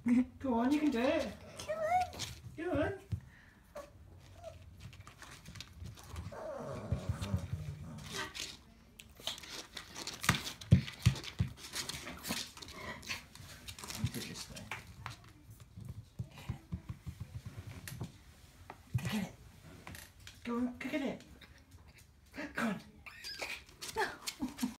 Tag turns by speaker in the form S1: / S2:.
S1: Go on, you can do it.
S2: Come on.
S1: Go on. Do it this way. Get it. Go on, go get it. Come on.